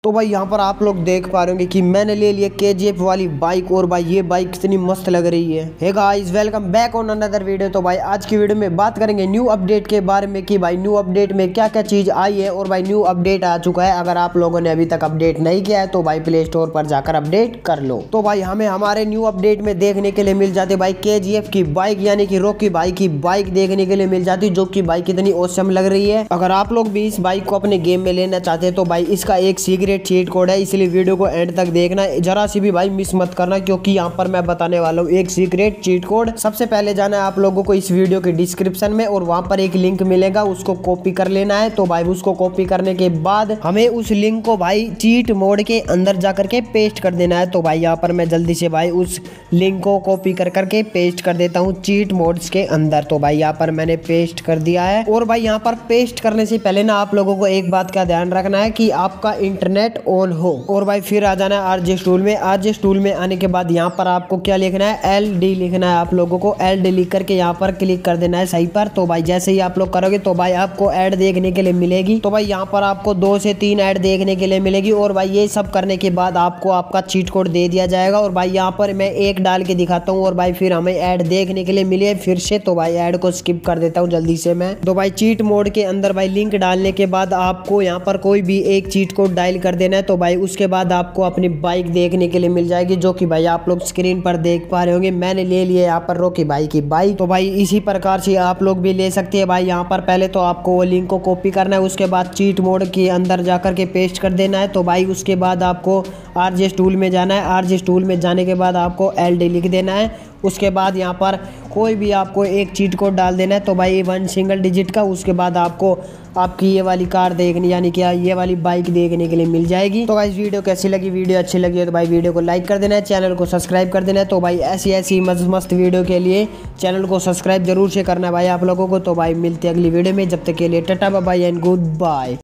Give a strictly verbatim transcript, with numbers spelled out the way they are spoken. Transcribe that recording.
तो भाई यहाँ पर आप लोग देख पा रहे होंगे कि मैंने ले लिया केजीएफ वाली बाइक और भाई ये बाइक कितनी मस्त लग रही है। Hey guys welcome back on another video. तो भाई आज की वीडियो में बात करेंगे न्यू अपडेट के बारे में कि भाई न्यू अपडेट में क्या क्या चीज आई है। और भाई न्यू अपडेट आ चुका है, अगर आप लोगों ने अभी तक अपडेट नहीं किया है तो भाई प्ले स्टोर पर जाकर अपडेट कर लो। तो भाई हमें हमारे न्यू अपडेट में देखने के लिए मिल जाती भाई केजीएफ की बाइक यानी कि रॉकी भाई की बाइक देखने के लिए मिल जाती, जो की बाइक कितनी औसम लग रही है। अगर आप लोग भी इस बाइक को अपने गेम में लेना चाहते हैं तो भाई इसका एक सीक्रेट चीट कोड है, इसलिए वीडियो को एंड तक देखना, जरा सी भी भाई मिस मत करना, क्योंकि यहाँ पर मैं बताने वाला हूँ एक सीक्रेट चीट कोड। सबसे पहले जाना है आप लोगों को इस वीडियो के डिस्क्रिप्शन में और वहां पर एक लिंक मिलेगा, उसको कॉपी कर लेना है। तो भाई उसको कॉपी करने के बाद हमें उस लिंक को भाई चीट मोड के अंदर जाकर के पेस्ट कर देना है। तो भाई यहाँ पर मैं जल्दी से भाई उस लिंक को कॉपी कर करके पेस्ट कर देता हूँ चीट मोड्स के अंदर। तो भाई यहाँ पर मैंने पेस्ट कर दिया है। और भाई यहाँ पर पेस्ट करने से पहले ना आप लोगों को एक बात का ध्यान रखना है कि आपका इंटरनेट ऑन हो। और भाई फिर आ जाना है आरजे टूल में। आरजे टूल में आने के बाद यहाँ पर आपको क्या लिखना है, एल डी लिखना है। आप लोगों को एल डी लिख करके यहाँ पर क्लिक कर देना है सही पर। तो भाई जैसे ही आप लोग करोगे तो भाई आपको ऐड देखने के लिए मिलेगी। तो भाई यहाँ पर आपको दो से तीन ऐड देखने के लिए मिलेगी। और भाई ये सब करने के बाद आपको आपका चीट कोड दे दिया जाएगा। और भाई यहाँ पर मैं एक डाल के दिखाता हूँ और भाई फिर हमें ऐड देखने के लिए मिले फिर से। तो भाई ऐड को स्किप कर देता हूँ जल्दी से मैं। तो भाई चीट मोड के अंदर भाई लिंक डालने के बाद आपको यहाँ पर कोई भी एक चीट कोड डायल कर देना है। तो भाई उसके बाद आपको अपनी बाइक देखने के लिए मिल जाएगी, जो कि भाई आप लोग स्क्रीन पर देख पा रहे होंगे। मैंने ले लिया यहाँ पर रॉकी भाई की बाइक। तो भाई इसी प्रकार से आप लोग भी ले सकते हैं। भाई यहाँ पर पहले तो आपको वो लिंक को कॉपी करना है, उसके बाद चीट मोड के अंदर जाकर के पेस्ट कर देना है। तो भाई उसके बाद आपको आरजे टूल में जाना है। आरजे टूल में जाने के बाद आपको एल डी लिख देना है। उसके बाद यहाँ पर कोई भी आपको एक चीट कोड डाल देना है। तो भाई वन सिंगल डिजिट का। उसके बाद आपको आपकी ये वाली कार देखनी यानी कि ये वाली बाइक देखने के लिए मिल जाएगी। तो भाई वीडियो कैसी लगी, वीडियो अच्छी लगी है तो भाई वीडियो को लाइक कर देना है, चैनल को सब्सक्राइब कर देना है। तो भाई ऐसी ऐसी मस्त मस्त वीडियो के लिए चैनल को सब्सक्राइब जरूर से करना है भाई आप लोगों को। तो भाई मिलते हैं अगली वीडियो में, जब तक के लिए tata bye bye and good bye.